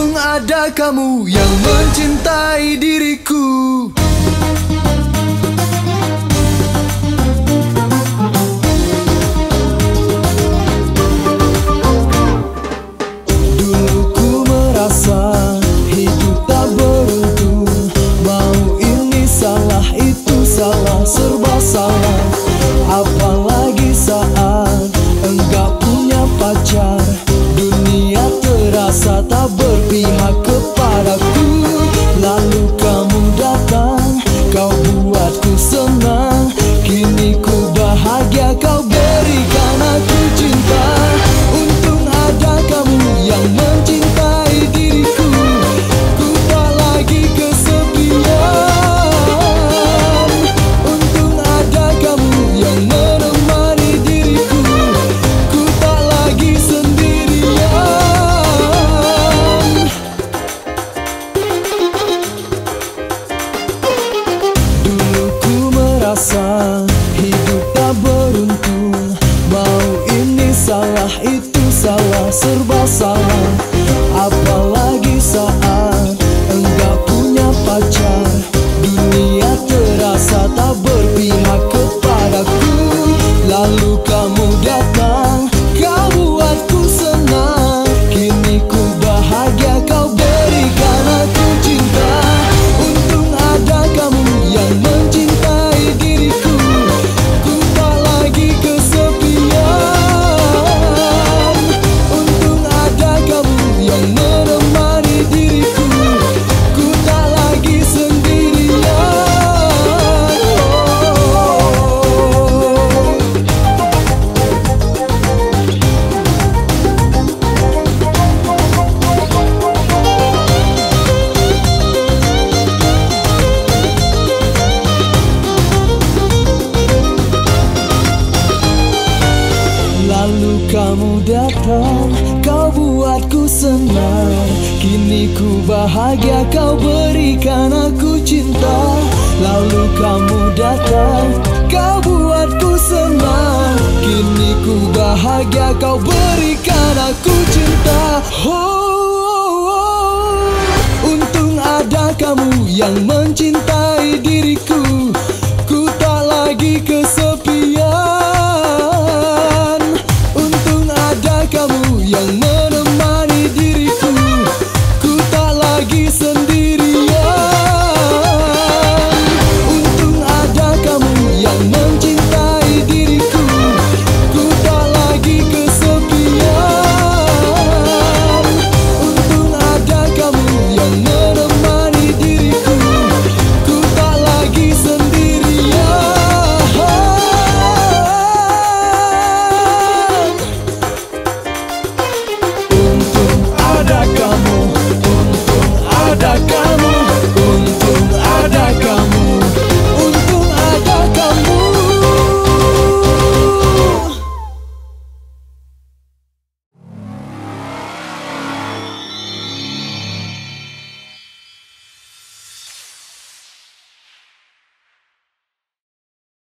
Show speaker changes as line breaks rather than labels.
Untung ada kamu yang mencintai diriku. Dulu ku merasa hidup tak beruntung, mau ini salah itu salah, serba salah. Apalagi saat enggak punya pacar, dunia terasa tak berpihak kepadaku. Lalu kamu datang, kau buatku senang. Kini ku bahagia, kau berikan aku cinta. Untung ada kamu yang mencintai diriku. Ku tak lagi kesepian. Untung ada kamu yang menemani diriku. Ku tak lagi sendirian. Dulu ku merasa hidup tak beruntung, mau ini salah itu salah, serba salah. Apalagi saat enggak punya pacar, dunia terasa tak berpihak kepadaku. Lalu kamu datang, kau buatku senang. Kini ku bahagia, kau berikan aku cinta. Untung ada kamu yang mencintai diriku. Ku tak lagi kesepian. Untung ada kamu yang menemani diriku. Ku tak lagi sendirian. Lalu kamu datang, kau buatku senang. Kini ku bahagia, kau berikan aku cinta. Lalu kamu datang, kau buatku senang. Kini ku bahagia, kau berikan aku cinta. Oh, untung ada kamu yang mencintai